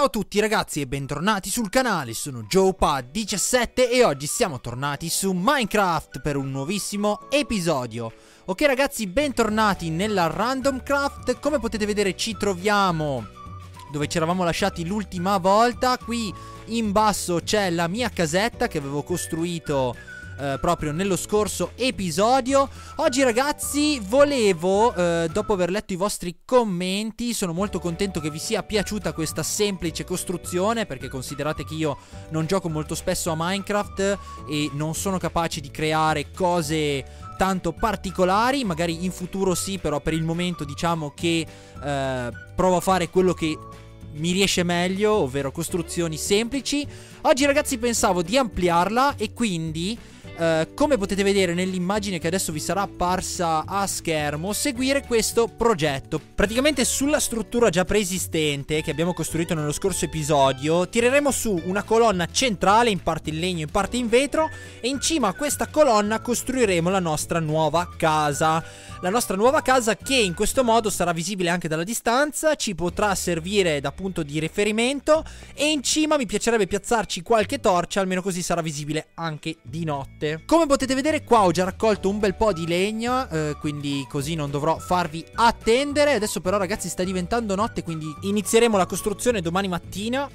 a tutti ragazzi e bentornati sul canale, sono JoePad17 e oggi siamo tornati su Minecraft per un nuovissimo episodio. Ok ragazzi, bentornati nella Random Craft. Come potete vedere ci troviamo dove ci eravamo lasciati l'ultima volta. Qui in basso c'è la mia casetta che avevo costruito proprio nello scorso episodio. Oggi ragazzi volevo, dopo aver letto i vostri commenti, sono molto contento che vi sia piaciuta questa semplice costruzione, perché considerate che io non gioco molto spesso a Minecraft e non sono capace di creare cose tanto particolari. Magari in futuro sì, però per il momento diciamo che provo a fare quello che mi riesce meglio, ovvero costruzioni semplici. Oggi ragazzi pensavo di ampliarla e quindi come potete vedere nell'immagine che adesso vi sarà apparsa a schermo, seguire questo progetto. Praticamente sulla struttura già preesistente che abbiamo costruito nello scorso episodio tireremo su una colonna centrale, in parte in legno in parte in vetro, e in cima a questa colonna costruiremo la nostra nuova casa. La nostra nuova casa che in questo modo sarà visibile anche dalla distanza, ci potrà servire da punto di riferimento e in cima mi piacerebbe piazzarci qualche torcia, almeno così sarà visibile anche di notte. Come potete vedere qua ho già raccolto un bel po' di legna, quindi così non dovrò farvi attendere. Adesso però ragazzi sta diventando notte, quindi inizieremo la costruzione domani mattina.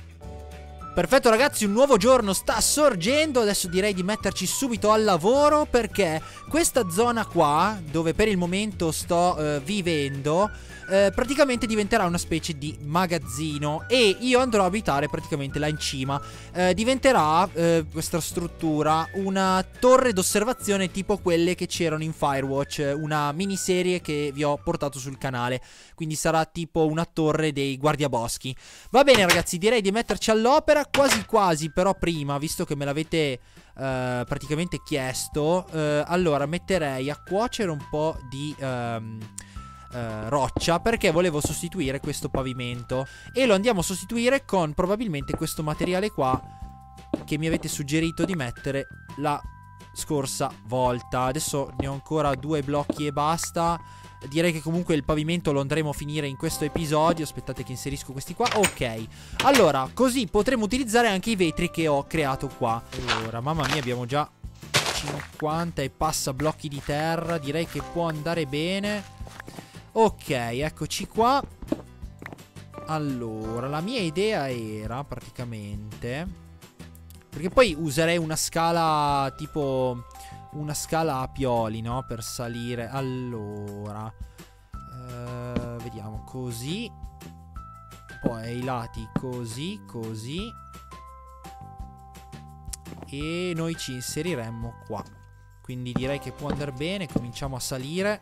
Perfetto ragazzi, un nuovo giorno sta sorgendo. Adesso direi di metterci subito al lavoro, perché questa zona qua, dove per il momento sto vivendo, praticamente diventerà una specie di magazzino e io andrò a abitare praticamente là in cima. Diventerà questa struttura una torre d'osservazione tipo quelle che c'erano in Firewatch, una miniserie che vi ho portato sul canale. Quindi sarà tipo una torre dei guardiaboschi. Va bene ragazzi, direi di metterci all'opera. Quasi quasi, però prima, visto che me l'avete praticamente chiesto, allora metterei a cuocere un po' di roccia, perché volevo sostituire questo pavimento e lo andiamo a sostituire con probabilmente questo materiale qua che mi avete suggerito di mettere la scorsa volta. Adesso ne ho ancora 2 blocchi e basta. Direi che comunque il pavimento lo andremo a finire in questo episodio. Aspettate che inserisco questi qua. Ok, allora così potremo utilizzare anche i vetri che ho creato qua. Allora, mamma mia, abbiamo già 50 e passa blocchi di terra. Direi che può andare bene. Ok, eccoci qua. Allora, la mia idea era praticamente, perché poi userei una scala tipo una scala a pioli, no? Per salire. Allora vediamo, così. Poi ai lati così, così. E noi ci inseriremmo qua. Quindi direi che può andare bene. Cominciamo a salire.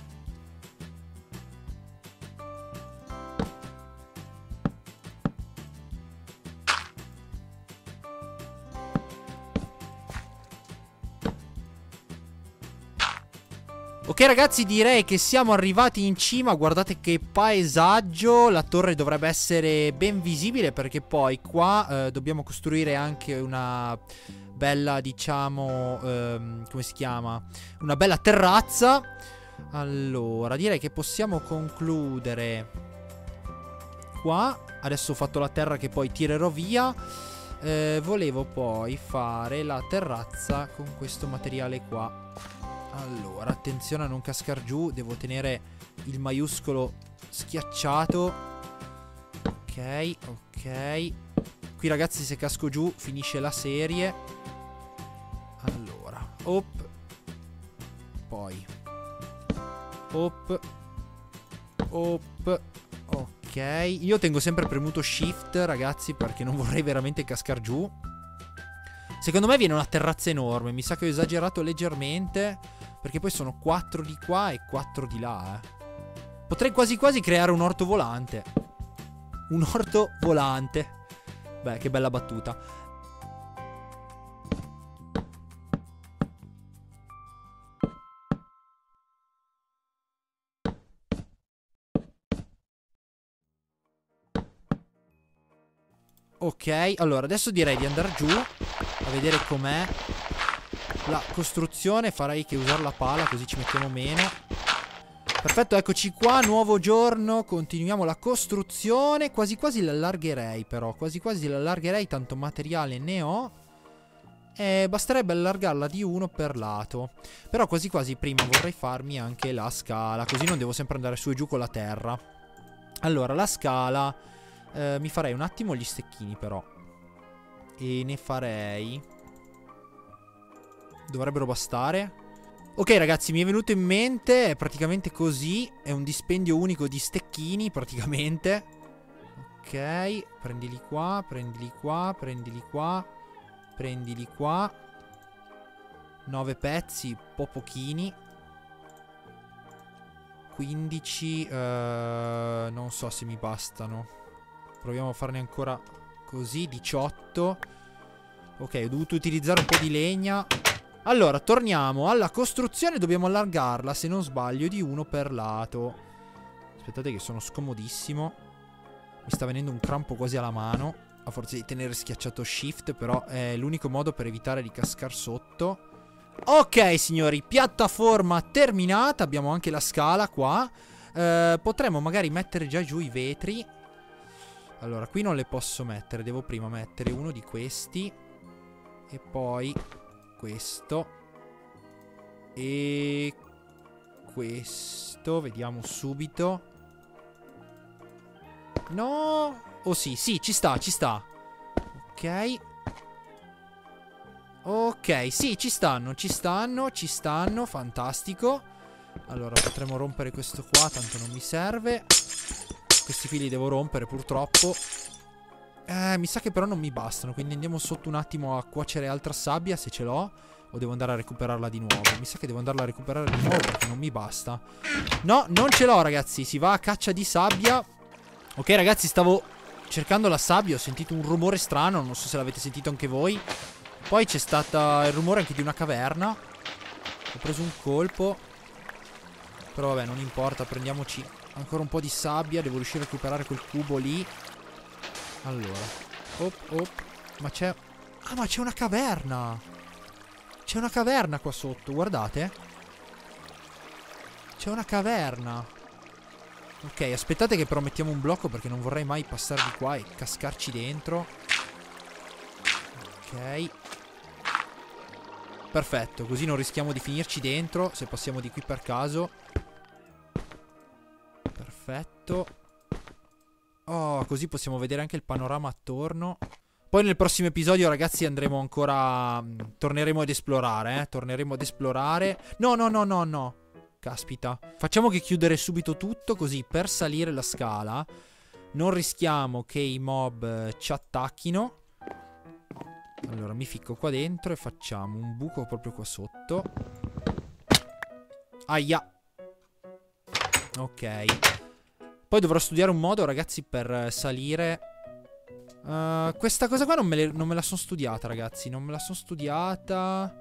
Ok ragazzi, direi che siamo arrivati in cima. Guardate che paesaggio. La torre dovrebbe essere ben visibile, perché poi qua dobbiamo costruire anche una bella, diciamo, come si chiama? Una bella terrazza. Allora, direi che possiamo concludere qua. Adesso ho fatto la terra che poi tirerò via. Volevo poi fare la terrazza con questo materiale qua. Allora, attenzione a non cascar giù. Devo tenere il maiuscolo schiacciato. Ok, ok. Qui ragazzi, se casco giù finisce la serie. Allora, op. Poi op. Op. Ok. Io tengo sempre premuto shift ragazzi, perché non vorrei veramente cascar giù. Secondo me viene una terrazza enorme. Mi sa che ho esagerato leggermente, perché poi sono 4 di qua e 4 di là, Potrei quasi quasi creare un orto volante. Un orto volante. Beh, che bella battuta. Ok, allora adesso direi di andare giù a vedere com'è la costruzione. Farei che usare la pala, così ci mettiamo meno. Perfetto, eccoci qua, nuovo giorno, continuiamo la costruzione. Quasi quasi l'allargherei però, quasi quasi l'allargherei, tanto materiale ne ho. Basterebbe allargarla di uno per lato. Però quasi quasi prima vorrei farmi anche la scala, così non devo sempre andare su e giù con la terra. Allora, la scala, mi farei un attimo gli stecchini però. E ne farei... dovrebbero bastare. Ok ragazzi, mi è venuto in mente, è praticamente così, è un dispendio unico di stecchini praticamente. Ok, prendili qua, prendili qua, prendili qua, prendili qua. 9 pezzi, un po' pochini. 15, non so se mi bastano. Proviamo a farne ancora così, 18. Ok, ho dovuto utilizzare un po' di legna. Allora, torniamo alla costruzione. Dobbiamo allargarla, se non sbaglio, di uno per lato. Aspettate che sono scomodissimo. Mi sta venendo un crampo quasi alla mano, a forza di tenere schiacciato shift. Però è l'unico modo per evitare di cascar sotto. Ok signori, piattaforma terminata. Abbiamo anche la scala qua. Potremmo magari mettere già giù i vetri. Allora, qui non le posso mettere. Devo prima mettere uno di questi. E poi... questo e questo, vediamo subito. No, oh sì, sì, ci sta, ci sta. Ok. Ok, sì, ci stanno, ci stanno, ci stanno, fantastico. Allora, potremmo rompere questo qua, tanto non mi serve. Questi qui li devo rompere, purtroppo. Mi sa che però non mi bastano, quindi andiamo sotto un attimo a cuocere altra sabbia, se ce l'ho. O devo andare a recuperarla di nuovo? Mi sa che devo andarla a recuperare di nuovo perché non mi basta. No, non ce l'ho ragazzi, si va a caccia di sabbia. Ok ragazzi, stavo cercando la sabbia, ho sentito un rumore strano, non so se l'avete sentito anche voi. Poi c'è stato il rumore anche di una caverna. Ho preso un colpo. Però vabbè, non importa, prendiamoci ancora un po' di sabbia. Devo riuscire a recuperare quel cubo lì. Allora, ma c'è... ah, ma c'è una caverna! C'è una caverna qua sotto, guardate. C'è una caverna. Ok, aspettate che però mettiamo un blocco, perché non vorrei mai passare di qua e cascarci dentro. Ok. Perfetto, così non rischiamo di finirci dentro se passiamo di qui per caso. Perfetto. Oh, così possiamo vedere anche il panorama attorno. Poi nel prossimo episodio, ragazzi, andremo ancora... torneremo ad esplorare, torneremo ad esplorare. No, no, no, no, no. Caspita. Facciamo che chiudere subito tutto, così per salire la scala non rischiamo che i mob ci attacchino. Allora, mi ficco qua dentro e facciamo un buco proprio qua sotto. Aia. Ok. Poi dovrò studiare un modo, ragazzi, per salire. Questa cosa qua non me la sono studiata, ragazzi. Non me la sono studiata.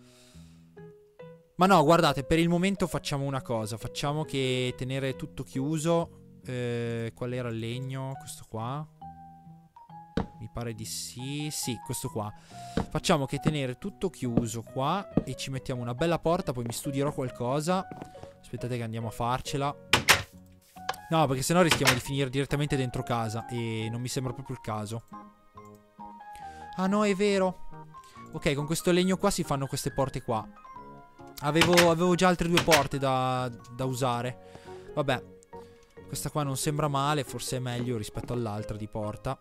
Ma no, guardate, per il momento facciamo una cosa. Facciamo che tenere tutto chiuso. Qual era il legno? Questo qua? Mi pare di sì. Sì, questo qua. Facciamo che tenere tutto chiuso qua. E ci mettiamo una bella porta. Poi mi studierò qualcosa. Aspettate che andiamo a farcela. No, perché sennò rischiamo di finire direttamente dentro casa. E non mi sembra proprio il caso. Ah no, è vero. Ok, con questo legno qua si fanno queste porte qua. Avevo già altre due porte da usare. Vabbè. Questa qua non sembra male. Forse è meglio rispetto all'altra di porta.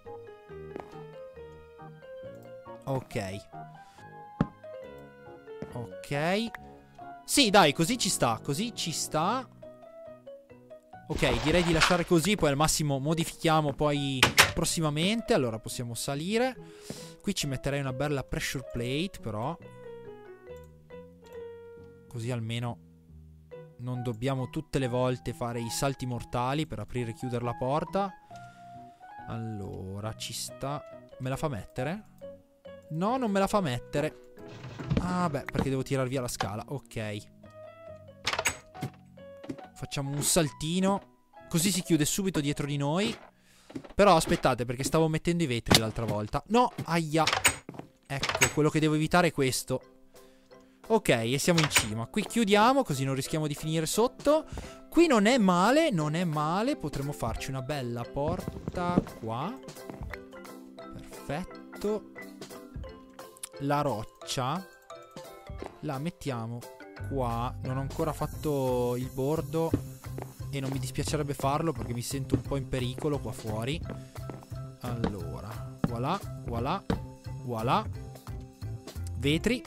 Ok. Ok. Sì, dai, così ci sta. Così ci sta. Ok, direi di lasciare così. Poi al massimo modifichiamo poi prossimamente. Allora possiamo salire. Qui ci metterei una bella pressure plate però. Così almeno non dobbiamo tutte le volte fare i salti mortali per aprire e chiudere la porta. Allora, ci sta. Me la fa mettere? No, non me la fa mettere. Ah beh, perché devo tirar via la scala. Ok. Facciamo un saltino. Così si chiude subito dietro di noi. Però aspettate, perché stavo mettendo i vetri l'altra volta. No, aia. Ecco, quello che devo evitare è questo. Ok, e siamo in cima. Qui chiudiamo, così non rischiamo di finire sotto. Qui non è male, non è male. Potremmo farci una bella porta qua. Perfetto. La roccia la mettiamo qua. Non ho ancora fatto il bordo e non mi dispiacerebbe farlo perché mi sento un po' in pericolo qua fuori. Allora, voilà, voilà, voilà. Vetri.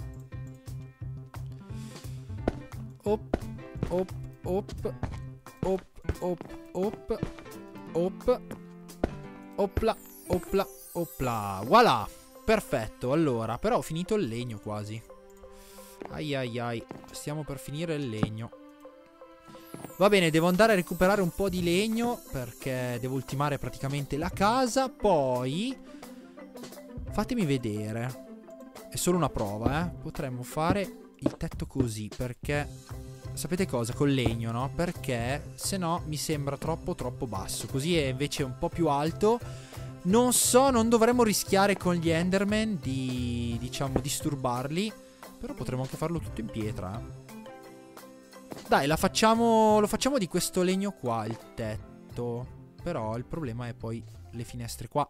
Op, op, op, op, op, op, op, opla, opla, opla. Voilà, perfetto. Allora, però ho finito il legno quasi. Ai ai ai, stiamo per finire il legno. Va bene, devo andare a recuperare un po' di legno perché devo ultimare praticamente la casa. Poi fatemi vedere. È solo una prova, potremmo fare il tetto così perché sapete cosa? Col legno, no? Perché se no mi sembra troppo basso. Così è invece un po' più alto. Non so, non dovremmo rischiare con gli Enderman di, diciamo, disturbarli. Però potremmo anche farlo tutto in pietra. Dai, lo facciamo di questo legno qua, il tetto. Però il problema è poi le finestre qua.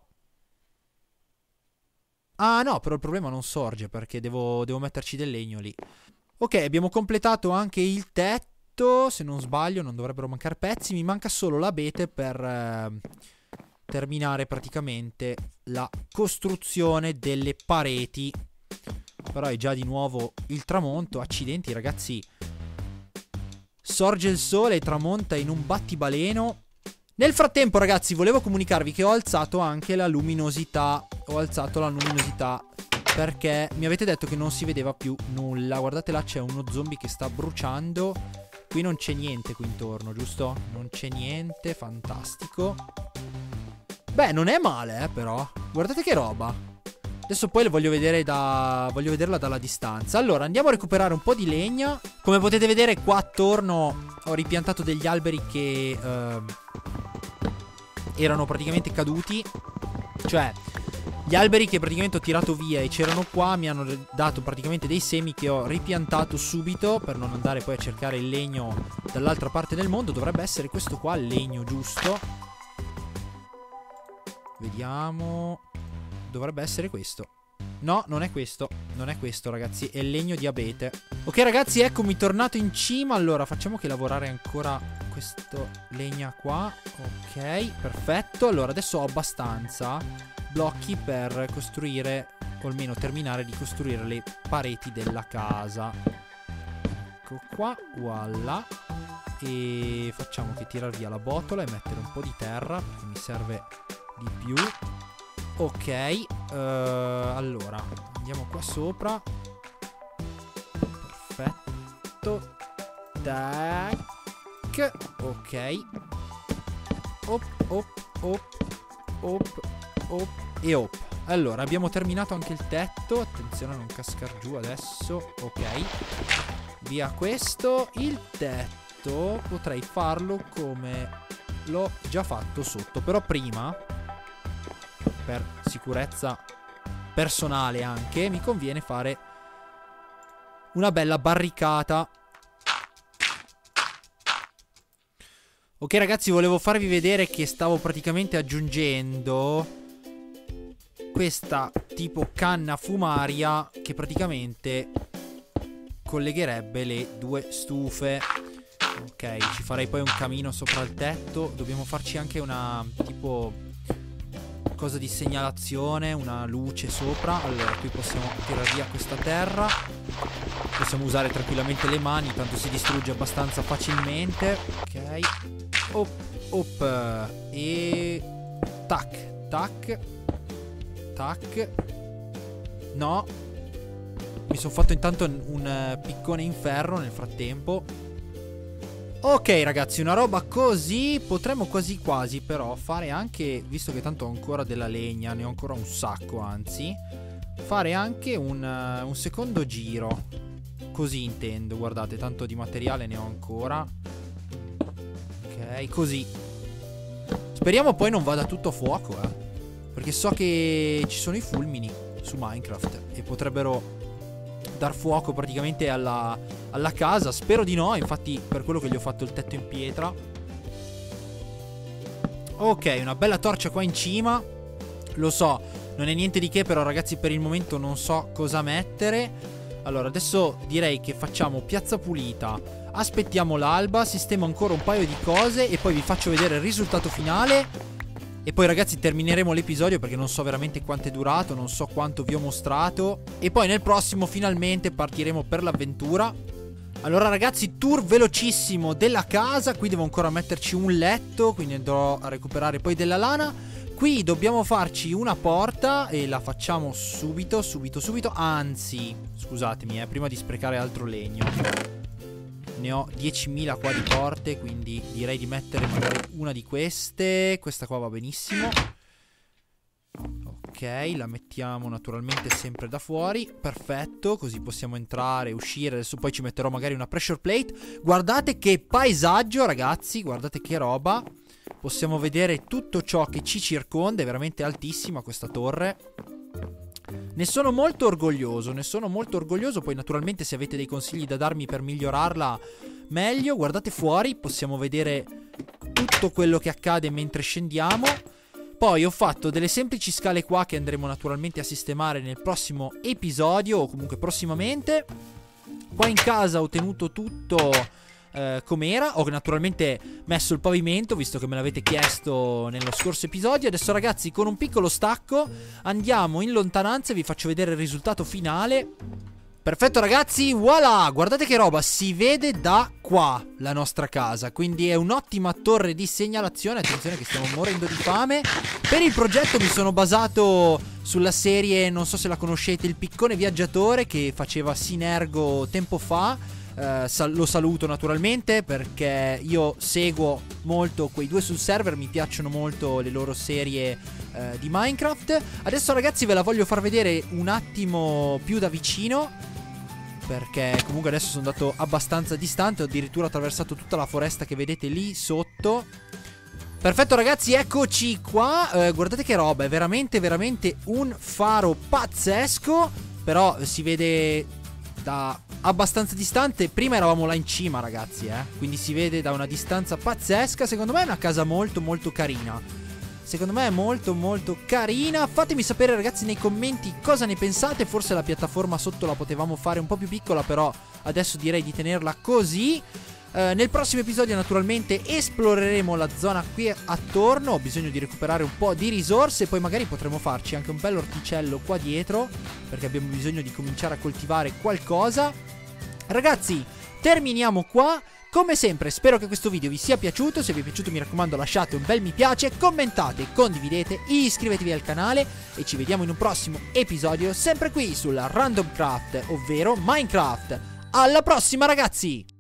Ah no, però il problema non sorge perché devo metterci del legno lì. Ok, abbiamo completato anche il tetto. Se non sbaglio non dovrebbero mancare pezzi. Mi manca solo l'abete per terminare praticamente la costruzione delle pareti. Però è già di nuovo il tramonto. Accidenti ragazzi. Sorge il sole e tramonta in un battibaleno. Nel frattempo ragazzi volevo comunicarvi che ho alzato anche la luminosità. Ho alzato la luminosità perché mi avete detto che non si vedeva più nulla. Guardate là, c'è uno zombie che sta bruciando. Qui non c'è niente qui intorno, giusto? Non c'è niente, fantastico. Beh, non è male però. Guardate che roba. Adesso poi le voglio vedere voglio vederla dalla distanza. Allora andiamo a recuperare un po' di legna. Come potete vedere qua attorno ho ripiantato degli alberi che erano praticamente caduti. Cioè gli alberi che praticamente ho tirato via e c'erano qua mi hanno dato praticamente dei semi che ho ripiantato subito per non andare poi a cercare il legno dall'altra parte del mondo. Dovrebbe essere questo qua il legno giusto. Vediamo. Dovrebbe essere questo. No, non è questo. Non è questo ragazzi, è il legno di abete. Ok ragazzi, eccomi tornato in cima. Allora facciamo che lavorare ancora questo legna qua. Ok, perfetto. Allora adesso ho abbastanza blocchi per costruire, o almeno terminare di costruire le pareti della casa. Ecco qua, voilà. E facciamo che tirar via la botola e mettere un po' di terra perché mi serve di più. Ok, allora andiamo qua sopra. Perfetto. Tac. Ok. Op, op, op, op, op e op. Allora abbiamo terminato anche il tetto. Attenzione a non cascar giù adesso. Ok. Via questo. Il tetto potrei farlo come l'ho già fatto sotto. Però prima, per sicurezza personale anche, mi conviene fare una bella barricata. Ok ragazzi, volevo farvi vedere che stavo praticamente aggiungendo questa tipo canna fumaria che praticamente collegherebbe le due stufe. Ok, ci farei poi un camino sopra il tetto. Dobbiamo farci anche una tipo cosa di segnalazione, una luce sopra. Allora qui possiamo tirare via questa terra. Possiamo usare tranquillamente le mani, tanto si distrugge abbastanza facilmente. Ok. Op, op. E tac, tac, tac. No. Mi sono fatto intanto un piccone in ferro nel frattempo. Ok ragazzi, una roba così. Potremmo quasi quasi però fare anche, visto che tanto ho ancora della legna, ne ho ancora un sacco anzi, fare anche un secondo giro. Così intendo, guardate, tanto di materiale ne ho ancora. Ok, così. Speriamo poi non vada tutto a fuoco, perché so che ci sono i fulmini su Minecraft e potrebbero dar fuoco praticamente alla casa. Spero di no, infatti per quello che gli ho fatto il tetto in pietra. Ok, una bella torcia qua in cima. Lo so, non è niente di che, però ragazzi per il momento non so cosa mettere. Allora, adesso direi che facciamo piazza pulita, aspettiamo l'alba, sistemo ancora un paio di cose e poi vi faccio vedere il risultato finale. E poi ragazzi termineremo l'episodio perché non so veramente quanto è durato, non so quanto vi ho mostrato. E poi nel prossimo finalmente partiremo per l'avventura. Allora ragazzi, tour velocissimo della casa. Qui devo ancora metterci un letto, quindi andrò a recuperare poi della lana. Qui dobbiamo farci una porta e la facciamo subito. Anzi, scusatemi, prima di sprecare altro legno. Ne ho 10.000 qua di porte, quindi direi di mettere magari una di queste. Questa qua va benissimo. Ok, la mettiamo naturalmente sempre da fuori. Perfetto, così possiamo entrare e uscire. Adesso poi ci metterò magari una pressure plate. Guardate che paesaggio ragazzi, guardate che roba. Possiamo vedere tutto ciò che ci circonda. È veramente altissima questa torre. Ne sono molto orgoglioso. Poi naturalmente se avete dei consigli da darmi per migliorarla, meglio. Guardate fuori, possiamo vedere tutto quello che accade mentre scendiamo. Poi ho fatto delle semplici scale qua che andremo naturalmente a sistemare nel prossimo episodio, o comunque prossimamente. Qua in casa ho tenuto tutto com'era. Ho naturalmente messo il pavimento, visto che me l'avete chiesto nello scorso episodio. Adesso ragazzi, con un piccolo stacco andiamo in lontananza e vi faccio vedere il risultato finale. Perfetto ragazzi, voilà, guardate che roba, si vede da qua la nostra casa, quindi è un'ottima torre di segnalazione. Attenzione che stiamo morendo di fame. Per il progetto mi sono basato sulla serie, non so se la conoscete, Il piccone viaggiatore, che faceva Sinergo tempo fa. Lo saluto naturalmente perché io seguo molto quei due sul server, mi piacciono molto le loro serie di Minecraft. Adesso ragazzi ve la voglio far vedere un attimo più da vicino, perché comunque adesso sono andato abbastanza distante, ho addirittura attraversato tutta la foresta che vedete lì sotto. Perfetto ragazzi, eccoci qua. Guardate che roba, è veramente un faro pazzesco. Però si vede da abbastanza distante. Prima eravamo là in cima ragazzi, quindi si vede da una distanza pazzesca. Secondo me è una casa molto carina. Secondo me è molto carina. Fatemi sapere ragazzi nei commenti cosa ne pensate. Forse la piattaforma sotto la potevamo fare un po' più piccola, però adesso direi di tenerla così. Nel prossimo episodio naturalmente esploreremo la zona qui attorno. Ho bisogno di recuperare un po' di risorse. Poi magari potremo farci anche un bel orticello qua dietro, perché abbiamo bisogno di cominciare a coltivare qualcosa. Ragazzi, terminiamo qua. Come sempre spero che questo video vi sia piaciuto. Se vi è piaciuto mi raccomando lasciate un bel mi piace, commentate, condividete, iscrivetevi al canale e ci vediamo in un prossimo episodio sempre qui sulla Random Craft, ovvero Minecraft. Alla prossima ragazzi!